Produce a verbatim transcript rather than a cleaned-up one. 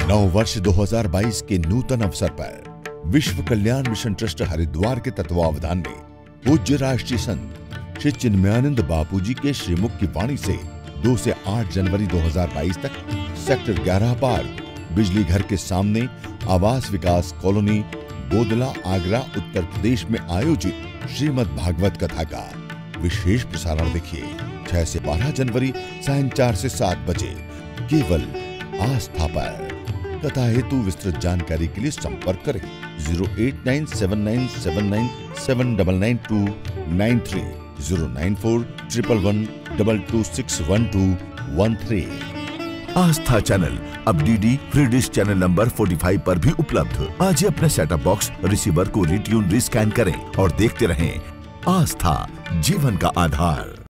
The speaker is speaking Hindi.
नव वर्ष दो हज़ार बाईस के नूतन अवसर पर विश्व कल्याण मिशन ट्रस्ट हरिद्वार के तत्वावधान में पूज्य राष्ट्रीय संत श्री चिन्मयानंद बापू जी के श्रीमुख की वाणी से दो से आठ जनवरी दो हज़ार बाईस तक सेक्टर ग्यारह पार्क बिजली घर के सामने आवास विकास कॉलोनी बोदला आगरा उत्तर प्रदेश में आयोजित श्रीमद् भागवत कथा का विशेष प्रसारण देखिए छह से बारह जनवरी सायं चार से सात बजे केवल आस्था पर। कथा हेतु विस्तृत जानकारी के लिए संपर्क करें zero eight nine seven nine seven nine seven double nine two nine three zero nine four triple one double two six one two one three. Aastha channel अब DD free dish channel number पैंतालीस पर भी उपलब्ध। आज ही अपने सेटअप बॉक्स रिसीवर को रिट्यून रिस्कैन करें और देखते रहें। आस्था जीवन का आधार।